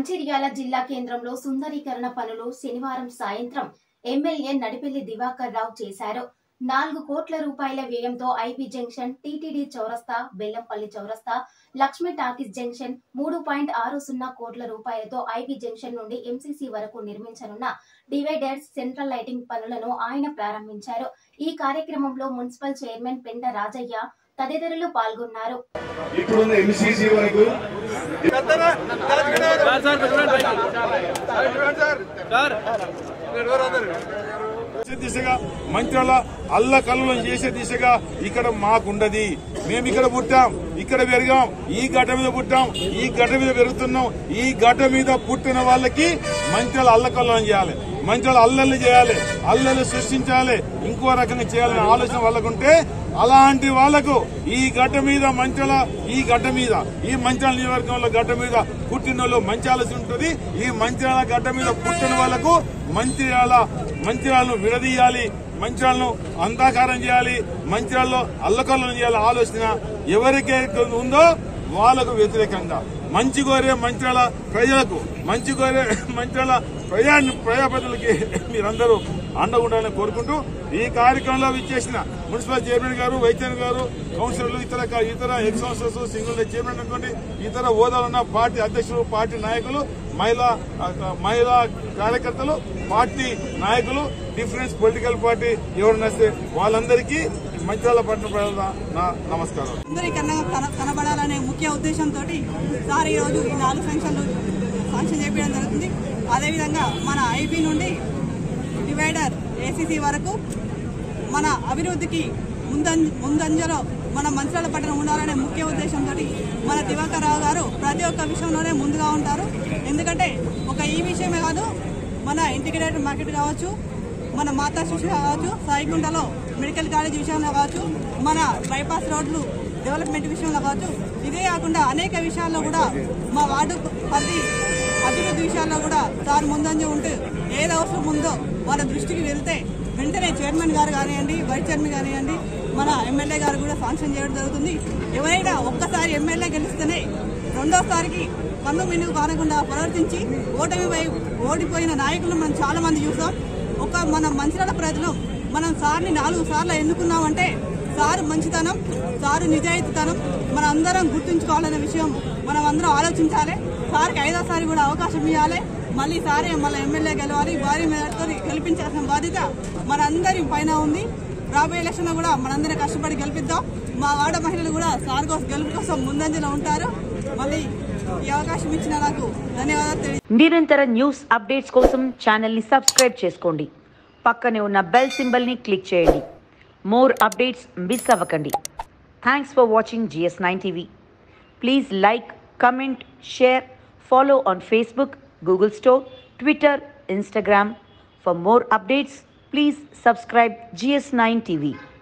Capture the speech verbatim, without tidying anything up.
మంచిర్యాల జిల్లా కేంద్రంలో సుందరీకరణ పనులు శనివారం సాయంత్రం ఎమ్మెల్యే నడిపెల్లి దివాకర్ రావు చేశారు. నాలుగు కోట్ల రూపాయల వ్యయంతో ఐబీ జంక్షన్, టీటీడీ చౌరస్తా, బెల్లంపల్లి చౌరస్తా, లక్ష్మీ టాకీస్ జంక్షన్, మూడు పాయింట్ ఆరు సున్నా కోట్ల రూపాయలతో ఐబీ జంక్షన్ నుండి ఎంసీసీ వరకు నిర్మించనున్న డివైడర్స్, సెంట్రల్ లైటింగ్ పనులను ఆయన ప్రారంభించారు. ఈ కార్యక్రమంలో మున్సిపల్ చైర్మన్ పెంట రాజయ్య తదితరులు పాల్గొన్నారు. దిశగా మంత్రాల అల్ల కల్లం చేసే దిశగా ఇక్కడ మాకుండది. మేము ఇక్కడ పుట్టాం, ఇక్కడ పెరిగాం, ఈ గడ్డ మీద పుట్టాం, ఈ గడ్డ మీద పెరుగుతున్నాం. ఈ గడ్డ మీద పుట్టిన వాళ్ళకి మంత్రాల అల్ల కల్లం చేయాలి, మంత్రాల అల్లల్ని చేయాలి, అల్లల్ని సృష్టించాలి, ఇంకో రకంగా చేయాలనే ఆలోచన వాళ్ళకుంటే అలాంటి వాళ్లకు ఈ గడ్డ మీద మంచాల ఈ గడ్డ మీద ఈ మంచాల నియోజకవర్గంలో గడ్డ మీద పుట్టిన వాళ్ళు మంచి ఆలోచన ఉంటుంది. ఈ మంచాల గడ్డ మీద పుట్టిన వాళ్లకు మంచిర్యాల మంచిర్యాలను విడదీయాలి, మంచిర్యాలను అంధాకారం చేయాలి, మంచిర్యాలలో అల్లకల్లం చేయాలి ఆలోచన ఎవరికైతే ఉందో వాళ్లకు వ్యతిరేకంగా మంచి కోరే మంచిర్యాల ప్రజలకు, మంచి కోరే మంచిర్యాల ప్రజా ప్రజాప్రతినిధులకి మీరందరూ అండగుండాలని కోరుకుంటూ ఈ కార్యక్రమంలో విచ్చేసిన మున్సిపల్ చైర్మన్ గారు, వైస్ చైర్మన్ గారు, కౌన్సిలర్లు, ఇతర ఇతర ఎక్స్ కౌన్సిలర్స్, సింగిల్ చైర్మన్ అనుకోండి, ఇతర హోదాలు ఉన్న పార్టీ అధ్యక్షులు, పార్టీ నాయకులు, మహిళా మహిళా కార్యకర్తలు, పార్టీ నాయకులు, డిఫరెన్స్ పొలిటికల్ పార్టీ ఎవరైనా వస్తే వాళ్ళందరికీ మంచిర్యాల పట్టణ ప్రజల నా నమస్కారం. కనబడాలనే ముఖ్య ఉద్దేశంతో సార్ ఈ రోజు ఈ నాలుగు శాంక్షన్లు శాంక్షన్ చేయడం జరుగుతుంది. అదేవిధంగా మన ఐబీ నుండి డివైడర్ ఏసీసీ వరకు మన అభివృద్ధికి ముందంజలో మన మంచిర్యాల పట్టణం ఉండాలనే ముఖ్య ఉద్దేశంతో మన దివాకర్ రావు గారు ప్రతి ఒక్క విషయంలోనే ముందుగా ఉంటారు. ఎందుకంటే ఒక ఈ విషయమే కాదు, మన ఇంటిగ్రేటెడ్ మార్కెట్ కావచ్చు, మన మాతా శిశు కావచ్చు, సాయిగుంటలో మెడికల్ కాలేజ్ విషయంలో కావచ్చు, మన బైపాస్ రోడ్లు డెవలప్మెంట్ విషయంలో కావచ్చు, ఇదే కాకుండా అనేక విషయాల్లో కూడా మా వార్డు పరిధి అభివృద్ధి విషయాల్లో కూడా సార్ ముందంజ ఉంటూ ఏది అవసరం ఉందో వాళ్ళ దృష్టికి వెళ్తే వెంటనే చైర్మన్ గారు కానివ్వండి, వైస్ చైర్మన్ కానివ్వండి, మన ఎమ్మెల్యే గారు కూడా శాంక్షన్ చేయడం జరుగుతుంది. ఎవరైనా ఒక్కసారి ఎమ్మెల్యే గెలిస్తేనే రెండోసారికి కన్ను మిన్నుకు కానకుండా ప్రవర్తించి ఓటమి ఓడిపోయిన నాయకులు మనం చాలా మంది చూసాం. ఒక మన మంచిర్యాల ప్రజలు మనం సార్ని నాలుగు సార్లు ఎన్నుకున్నామంటే సారు మంచితనం, సారు నిజాయితీతనం మన అందరం గుర్తుంచుకోవాలనే విషయం మనం అందరం ఆలోచించాలి. సార్కి ఐదోసారి కూడా అవకాశం ఇవ్వాలి. మళ్ళీ సారే మళ్ళీ ఎమ్మెల్యే గెలవాలి, భారీ మేరతో గెలిపించాల్సిన బాధ్యత మనందరి పైన ఉంది. రాబోయే ఎలక్షన్ లో కూడా మనందరం కష్టపడి గెలిపిద్దాం. మా వార్డు మహిళలు కూడా సార్ కోసం గెలుపు కోసం ముందంజలో ఉంటారు. మళ్ళీ ఈ అవకాశం ఇచ్చిన నాకు ధన్యవాదాలు. నిరంతర న్యూస్ అప్డేట్స్ కోసం ఛానల్ ని సబ్స్క్రైబ్ చేసుకోండి. పక్కనే ఉన్న బెల్ సింబల్ ని క్లిక్ చేయండి. మోర్ అప్డేట్స్ మిస్ అవ్వకండి. Thanks for watching G S nine T V. Please like, comment, share, follow on Facebook, Google Store, Twitter, Instagram. For more updates, please subscribe G S nine T V.